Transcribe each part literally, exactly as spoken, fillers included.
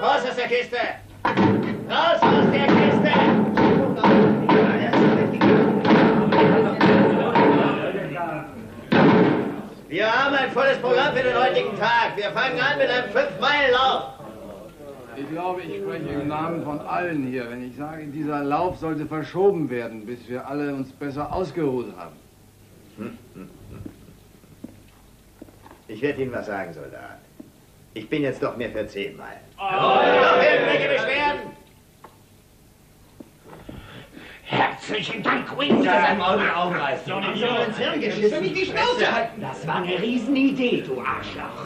Raus aus der Kiste! Raus aus der Kiste! Wir haben ein volles Programm für den heutigen Tag. Wir fangen an mit einem fünf-Meilen-Lauf. Ich glaube, ich spreche im Namen von allen hier, wenn ich sage, dieser Lauf sollte verschoben werden, bis wir alle uns besser ausgeruht haben. Ich werde Ihnen was sagen, Soldat. Ich bin jetzt doch mehr für zehn Meilen. Oh. Noch irgendwelche Beschwerden? Herzlichen Dank, Windsor. Das ist ein Maul und Augenreißen. So ein Hirn geschissen. Nicht die Schnauze halten. Das war eine Riesenidee, du Arschloch.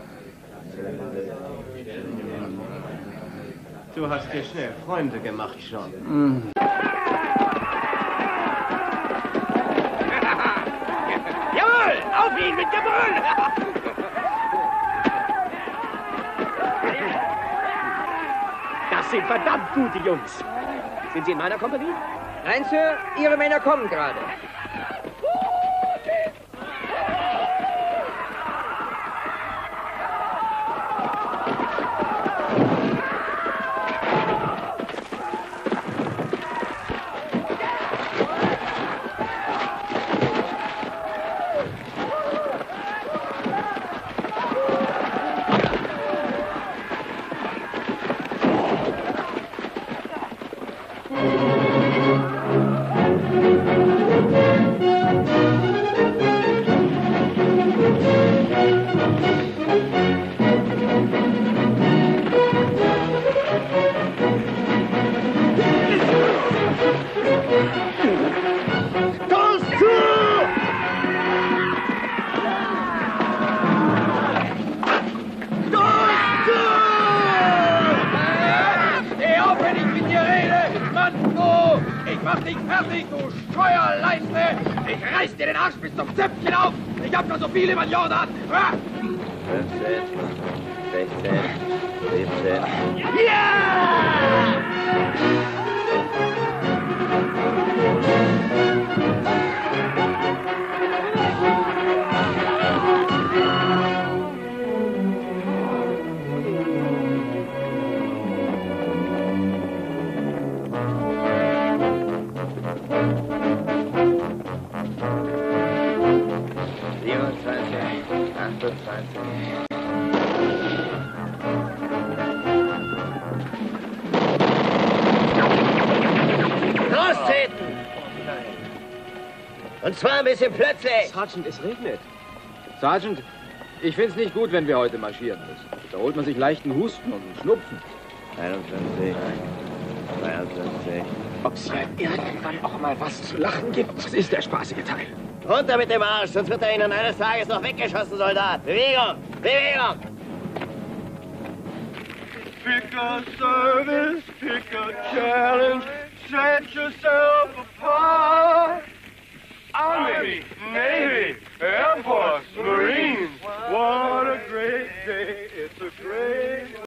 Du hast dir schnell Freunde gemacht, John. Mm. Jawohl, auf ihn mit Gebrüll! Das sind verdammt gute Jungs. Sind Sie in meiner Kompanie? Nein, Sir, Ihre Männer kommen gerade. Mach dich fertig, du Steuerleiste! Ich reiß dir den Arsch bis zum Zöpfchen auf! Ich hab noch so viel über den Jordan! fünfzehn, sechzehn, siebzehn. Ja! Lostreten! Und zwar ein bisschen plötzlich. Sergeant, es regnet. Sergeant, ich find's nicht gut, wenn wir heute marschieren müssen. Da holt man sich leichten Husten und einen Schnupfen. einundfünfzig, zweiundfünfzig. Ob's ja irgendwann auch mal was zu lachen gibt. Was ist der spaßige Teil? Runter mit dem Arsch, sonst wird er Ihnen eines Tages noch weggeschossen, Soldat. Bewegung! Bewegung! Pick a service, pick a challenge, set yourself apart. Army, Navy, Air Force, Marines, what a great day, it's a great